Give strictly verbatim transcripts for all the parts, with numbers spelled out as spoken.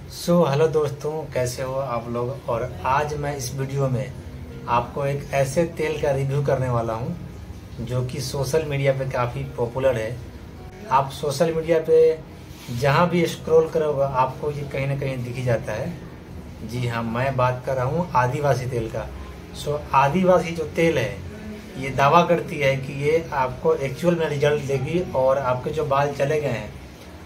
सो so, hello दोस्तों, कैसे हो आप लोग। और आज मैं इस वीडियो में आपको एक ऐसे तेल का रिव्यू करने वाला हूं जो कि सोशल मीडिया पे काफ़ी पॉपुलर है। आप सोशल मीडिया पे जहां भी स्क्रॉल करोगे आपको ये कहीं ना कहीं दिख ही जाता है। जी हाँ, मैं बात कर रहा हूं आदिवासी तेल का। सो so, आदिवासी जो तेल है ये दावा करती है कि ये आपको एक्चुअल में रिजल्ट देगी और आपके जो बाल चले गए हैं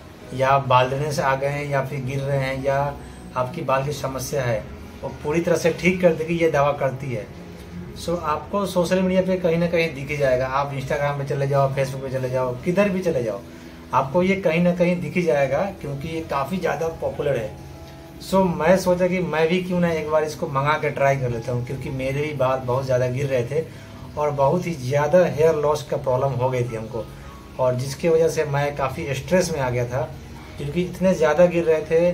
या बालने से आ गए हैं या फिर गिर रहे हैं या आपकी बाल की समस्या है वो पूरी तरह से ठीक कर देगी, ये दावा करती है। सो आपको सोशल मीडिया पे कहीं ना कहीं दिख ही जाएगा। आप इंस्टाग्राम पे चले जाओ, फेसबुक पे चले जाओ, किधर भी चले जाओ, आपको ये कहीं ना कहीं दिख ही जाएगा क्योंकि ये काफ़ी ज़्यादा पॉपुलर है। सो मैं सोचा कि मैं भी क्यों ना एक बार इसको मंगा के ट्राई कर लेता हूँ, क्योंकि मेरे भी बाल बहुत ज़्यादा गिर रहे थे और बहुत ही ज़्यादा हेयर लॉस का प्रॉब्लम हो गई थी हमको, और जिसकी वजह से मैं काफ़ी स्ट्रेस में आ गया था क्योंकि इतने ज़्यादा गिर रहे थे।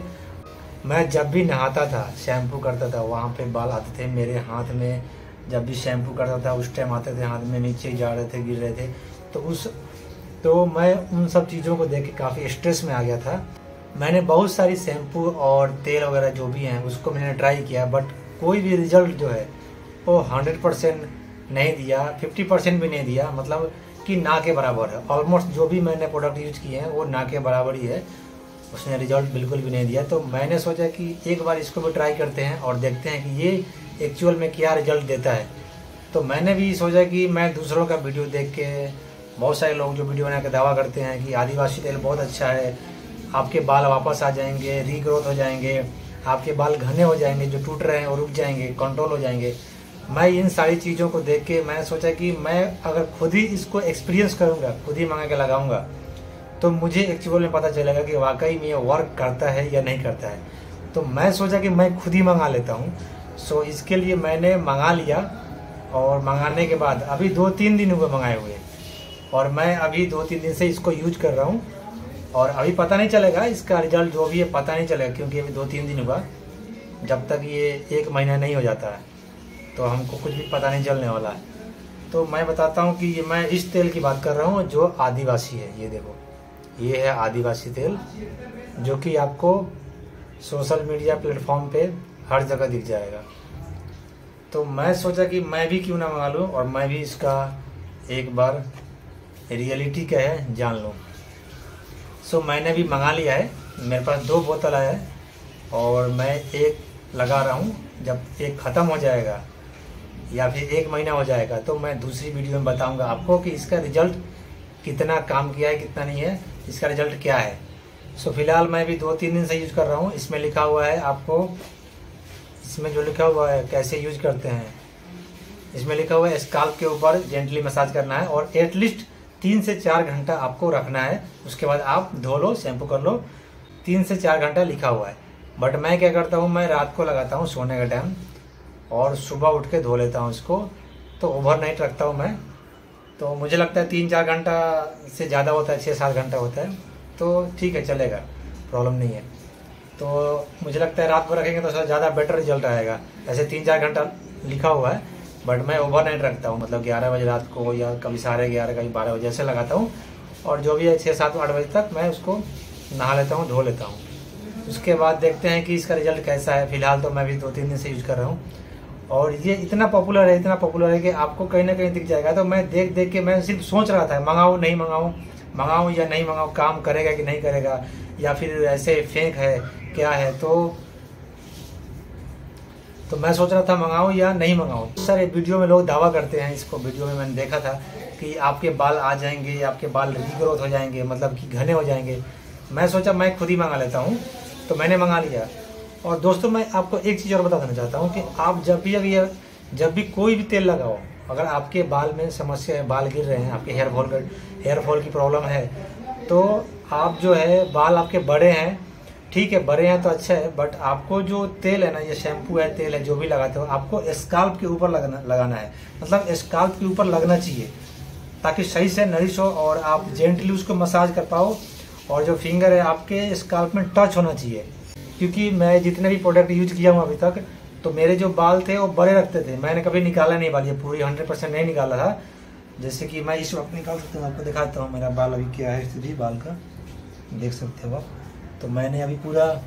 मैं जब भी नहाता था, शैम्पू करता था, वहाँ पे बाल आते थे मेरे हाथ में। जब भी शैम्पू करता था उस टाइम आते थे हाथ में, नीचे जा रहे थे, गिर रहे थे। तो उस तो मैं उन सब चीज़ों को देख के काफ़ी स्ट्रेस में आ गया था। मैंने बहुत सारी शैम्पू और तेल वगैरह जो भी हैं उसको मैंने ट्राई किया, बट कोई भी रिजल्ट जो है वो हंड्रेड परसेंट नहीं दिया, फिफ्टी परसेंट भी नहीं दिया, मतलब कि ना के बराबर है। ऑलमोस्ट जो भी मैंने प्रोडक्ट यूज किए हैं वो ना के बराबर ही है, उसने रिजल्ट बिल्कुल भी नहीं दिया। तो मैंने सोचा कि एक बार इसको भी ट्राई करते हैं और देखते हैं कि ये एक्चुअल में क्या रिजल्ट देता है। तो मैंने भी सोचा कि मैं दूसरों का वीडियो देख के, बहुत सारे लोग जो वीडियो बना के दावा करते हैं कि आदिवासी तेल बहुत अच्छा है, आपके बाल वापस आ जाएंगे, रीग्रोथ हो जाएंगे, आपके बाल घने हो जाएंगे, जो टूट रहे हैं वो रुक जाएंगे, कंट्रोल हो जाएंगे। मैं इन सारी चीज़ों को देख के मैंने सोचा कि मैं अगर खुद ही इसको एक्सपीरियंस करूँगा, खुद ही मंगा के लगाऊंगा, तो मुझे एक्चुअल में पता चलेगा कि वाकई में ये वर्क करता है या नहीं करता है। तो मैं सोचा कि मैं खुद ही मंगा लेता हूँ। सो इसके लिए मैंने मंगा लिया, और मंगाने के बाद अभी दो तीन दिन हुए मंगाए हुए, और मैं अभी दो तीन दिन से इसको यूज कर रहा हूँ। और अभी पता नहीं चलेगा इसका रिजल्ट, जो भी है पता नहीं चलेगा, क्योंकि अभी दो तीन दिन हुआ। जब तक ये एक महीना नहीं हो जाता है तो हमको कुछ भी पता नहीं चलने वाला है। तो मैं बताता हूँ कि ये मैं इस तेल की बात कर रहा हूँ जो आदिवासी है। ये देखो, ये है आदिवासी तेल, जो कि आपको सोशल मीडिया प्लेटफॉर्म पे हर जगह दिख जाएगा। तो मैं सोचा कि मैं भी क्यों ना मंगा लूँ और मैं भी इसका एक बार रियलिटी क्या है जान लूँ। सो मैंने भी मंगा लिया है, मेरे पास दो बोतल है और मैं एक लगा रहा हूँ। जब एक ख़त्म हो जाएगा या फिर एक महीना हो जाएगा तो मैं दूसरी वीडियो में बताऊँगा आपको कि इसका रिजल्ट कितना काम किया है, कितना नहीं है, इसका रिजल्ट क्या है। सो फिलहाल मैं भी दो तीन दिन से यूज कर रहा हूँ। इसमें लिखा हुआ है आपको, इसमें जो लिखा हुआ है कैसे यूज करते हैं, इसमें लिखा हुआ है स्काल्प के ऊपर जेंटली मसाज करना है और एटलीस्ट तीन से चार घंटा आपको रखना है। उसके बाद आप धो लो, शैम्पू कर लो। तीन से चार घंटा लिखा हुआ है, बट मैं क्या करता हूँ, मैं रात को लगाता हूँ सोने का टाइम और सुबह उठ के धो लेता हूँ इसको। तो ओवरनाइट रखता हूँ मैं। तो मुझे लगता है तीन चार घंटा से ज़्यादा होता है, छः सात घंटा होता है, तो ठीक है, चलेगा, प्रॉब्लम नहीं है। तो मुझे लगता है रात भर रखेंगे तो ज़्यादा बेटर रिजल्ट आएगा। ऐसे तीन चार घंटा लिखा हुआ है, बट मैं ओवरनाइट रखता हूँ, मतलब ग्यारह बजे रात को या कभी साढ़े ग्यारह कभी बारह बजे ऐसे लगाता हूँ। और जो भी है छः सात आठ बजे तक मैं उसको नहा लेता हूँ, धो लेता हूँ। उसके बाद देखते हैं कि इसका रिजल्ट कैसा है। फिलहाल तो मैं भी दो तीन दिन से यूज कर रहा हूँ और ये इतना पॉपुलर है, इतना पॉपुलर है कि आपको कहीं ना कहीं दिख जाएगा। तो मैं देख देख के मैं सिर्फ सोच रहा था मंगाऊँ नहीं मंगाऊँ, मंगाऊँ या नहीं मंगाऊँ, काम करेगा कि नहीं करेगा, या फिर ऐसे फेक है क्या है। तो तो मैं सोच रहा था मंगाऊँ या नहीं मंगाऊँ। सर वीडियो में लोग दावा करते हैं, इसको वीडियो में मैंने देखा था कि आपके बाल आ जाएंगे, आपके बाल रीग्रोथ हो जाएंगे, मतलब कि घने हो जाएंगे। मैं सोचा मैं खुद ही मंगा लेता हूँ, तो मैंने मंगा लिया। और दोस्तों मैं आपको एक चीज़ और बता देना चाहता हूँ कि आप जब भी अगर जब भी कोई भी तेल लगाओ, अगर आपके बाल में समस्या है, बाल गिर रहे हैं, आपके हेयर फॉल का हेयर फॉल की प्रॉब्लम है, तो आप जो है बाल आपके बड़े हैं, ठीक है, बड़े हैं तो अच्छा है, बट आपको जो तेल है ना, ये शैम्पू है, तेल है, जो भी लगाते हो, आपको स्काल्प के ऊपर लगाना लगाना है, मतलब स्काल्प के ऊपर लगना चाहिए ताकि सही से नरिश हो और आप जेंटली उसको मसाज कर पाओ। और जो फिंगर है आपके स्काल्प में टच होना चाहिए, क्योंकि मैं जितने भी प्रोडक्ट यूज किया हूँ अभी तक, तो मेरे जो बाल थे वो बड़े रखते थे, मैंने कभी निकाला नहीं बाल, ये पूरी हंड्रेड परसेंट नहीं निकाला था। जैसे कि मैं इस वक्त निकाल सकता हूँ, आपको दिखाता हूँ मेरा बाल अभी क्या है स्थिति बाल का, देख सकते हो आप। तो मैंने अभी पूरा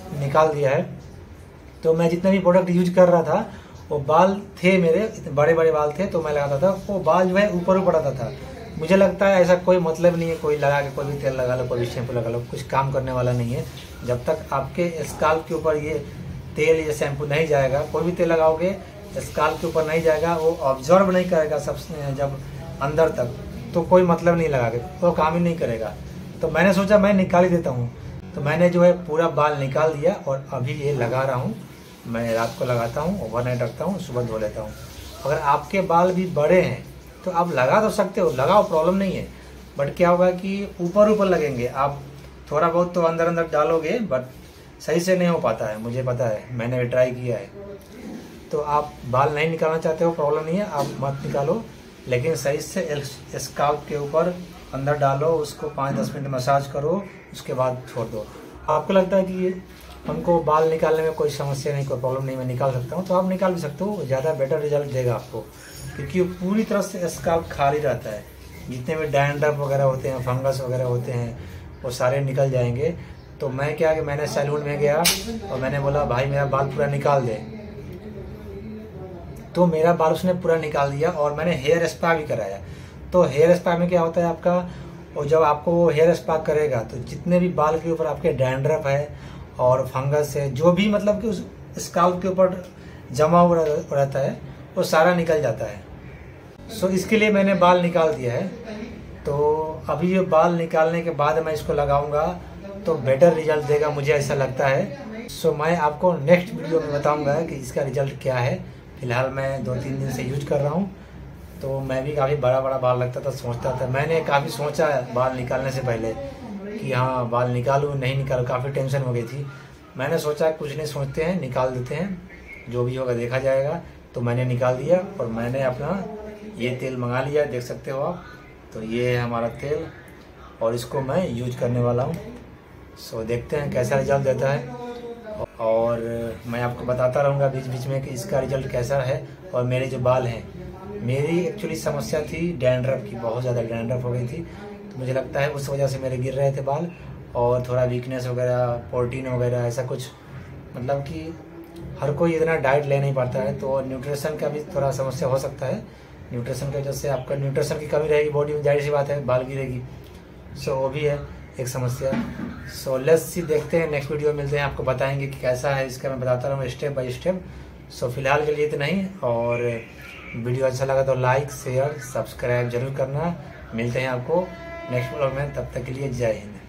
निकाल दिया है। तो मैं जितना भी प्रोडक्ट यूज कर रहा था वो बाल थे मेरे, इतने बड़े बड़े बाल थे, तो मैं लगाता था वो बाल जो है ऊपर ऊपर आता था। मुझे लगता है ऐसा कोई मतलब नहीं है, कोई लगा के कोई भी तेल लगा लो, कोई भी शैम्पू लगा लो, कुछ काम करने वाला नहीं है। जब तक आपके स्काल्प के ऊपर ये तेल या शैम्पू नहीं जाएगा, कोई भी तेल लगाओगे स्काल्प के ऊपर नहीं जाएगा, वो ऑब्जर्व नहीं करेगा सब जब अंदर तक, तो कोई मतलब नहीं लगा के, वो काम ही नहीं करेगा। तो मैंने सोचा मैं निकाल ही देता हूँ, तो मैंने जो है पूरा बाल निकाल दिया और अभी ये लगा रहा हूँ। मैं रात को लगाता हूँ, ओवरनाइट रखता हूँ, सुबह धो लेता हूँ। अगर आपके बाल भी बड़े हैं तो आप लगा तो सकते हो, लगाओ, प्रॉब्लम नहीं है। बट क्या होगा कि ऊपर ऊपर लगेंगे, आप थोड़ा बहुत तो अंदर अंदर डालोगे, बट सही से नहीं हो पाता है, मुझे पता है, मैंने भी ट्राई किया है। तो आप बाल नहीं निकालना चाहते हो, प्रॉब्लम नहीं है, आप मत निकालो, लेकिन सही से स्काल्प के ऊपर अंदर डालो, उसको पाँच दस मिनट मसाज करो, उसके बाद छोड़ दो। आपको लगता है कि हमको बाल निकालने में कोई समस्या नहीं, कोई प्रॉब्लम नहीं, मैं निकाल सकता हूँ, तो आप निकाल भी सकते हो, ज़्यादा बेटर रिजल्ट देगा आपको, क्योंकि वो पूरी तरह से स्काल्प खाली रहता है। जितने भी डैंड्रफ वगैरह होते हैं, फंगस वगैरह होते हैं, वो सारे निकल जाएंगे। तो मैं क्या कि मैंने सैलून में गया और मैंने बोला भाई मेरा बाल पूरा निकाल दे, तो मेरा बाल उसने पूरा निकाल दिया। और मैंने हेयर स्पा भी कराया। तो हेयर स्पा में क्या होता है आपका, और जब आपको वो हेयर स्पा करेगा तो जितने भी बाल के ऊपर आपके डैंड्रफ है और फंगस है, जो भी मतलब कि उस स्काल्प के ऊपर जमा हुआ रहता है, वो सारा निकल जाता है। सो इसके लिए मैंने बाल निकाल दिया है। तो अभी ये बाल निकालने के बाद मैं इसको लगाऊंगा तो बेटर रिजल्ट देगा, मुझे ऐसा लगता है। सो मैं आपको नेक्स्ट वीडियो में बताऊंगा कि इसका रिजल्ट क्या है। फिलहाल मैं दो तीन दिन से यूज कर रहा हूँ, तो मैं भी काफ़ी बड़ा बड़ा बाल लगता था, सोचता था, मैंने काफ़ी सोचा बाल निकालने से पहले कि हाँ बाल निकालूँ नहीं निकालूँ, काफ़ी टेंशन हो गई थी। मैंने सोचा कुछ नहीं सोचते हैं, निकाल देते हैं, जो भी होगा देखा जाएगा। तो मैंने निकाल दिया और मैंने अपना ये तेल मंगा लिया, देख सकते हो आप। तो ये है हमारा तेल और इसको मैं यूज करने वाला हूँ। सो देखते हैं कैसा रिजल्ट देता है, और मैं आपको बताता रहूँगा बीच बीच में कि इसका रिजल्ट कैसा है। और मेरे जो बाल हैं, मेरी एक्चुअली समस्या थी डैंड्रफ की, बहुत ज़्यादा डैंड्रफ हो गई थी, तो मुझे लगता है उस वजह से मेरे गिर रहे थे बाल, और थोड़ा वीकनेस वगैरह, प्रोटीन वगैरह ऐसा कुछ, मतलब कि हर कोई इतना डाइट ले नहीं पाता है, तो न्यूट्रिशन का भी थोड़ा समस्या हो सकता है। न्यूट्रिशन की वजह से आपका न्यूट्रिशन की कमी रहेगी बॉडी में, जाहिर सी बात है बाल गिरेगी। सो वो भी है एक समस्या। सो लेट्स सी, देखते हैं नेक्स्ट वीडियो मिलते हैं, आपको बताएंगे कि कैसा है इसका, मैं बताता रहूँ स्टेप बाय स्टेप। सो फिलहाल के लिए इतना ही, और वीडियो अच्छा लगा तो लाइक शेयर सब्सक्राइब जरूर करना। मिलते हैं आपको नेक्स्ट व्लॉग में, तब तक के लिए जय हिंद।